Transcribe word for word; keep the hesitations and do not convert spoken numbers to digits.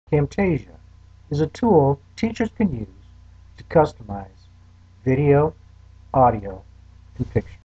Camtasia is a tool teachers can use to customize video, audio, and pictures.